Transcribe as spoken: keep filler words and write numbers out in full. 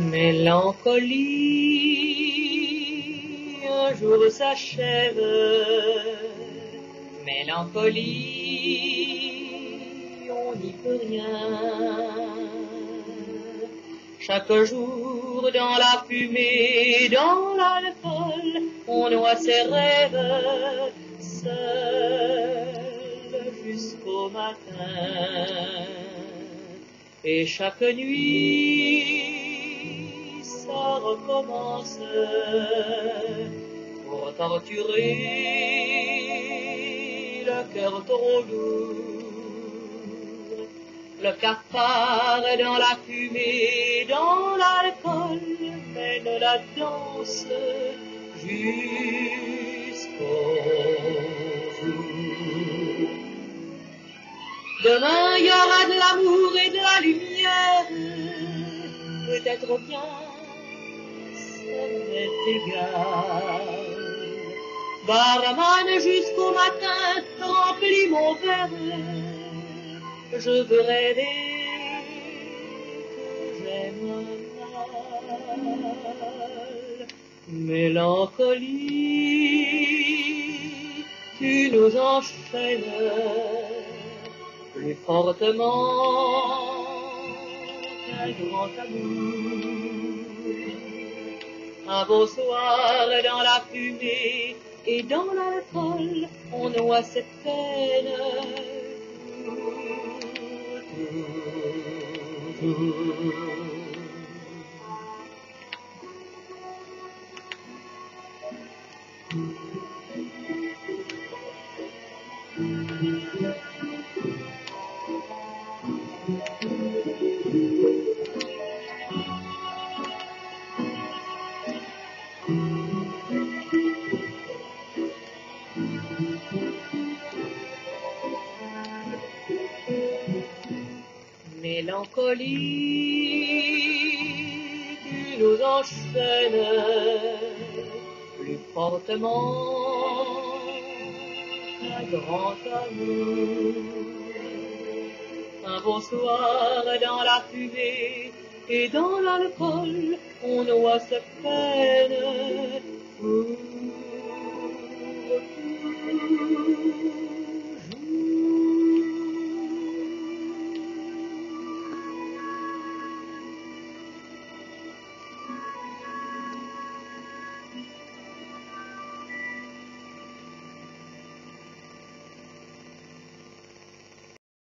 Mélancolie, un jour s'achève. Mélancolie, on n'y peut rien. Chaque jour dans la fumée, dans l'alcool, on noie ses rêves, seul jusqu'au matin. Et chaque nuit, ça recommence pour torturer le cœur trop lourd. Le cafard est dans la fumée, dans l'alcool, mène la danse jusqu'au jour. Demain, il y aura de l'amour et de la lumière. Peut-être bien, ça m'est égal. Barman, jusqu'au matin, remplis mon verre. Je veux rêver que j'aime mal. Mélancolie, tu nous enchaînes plus fortement qu'un grand amour. Un beau soir dans la fumée et dans l'alcool, on noie cette peine. Mélancolie, tu nous enchaînes plus fortement qu'un grand amour. Un beau soir dans la fumée et dans l'alcool, on noie ses peines. Ouh, ouh, ouh.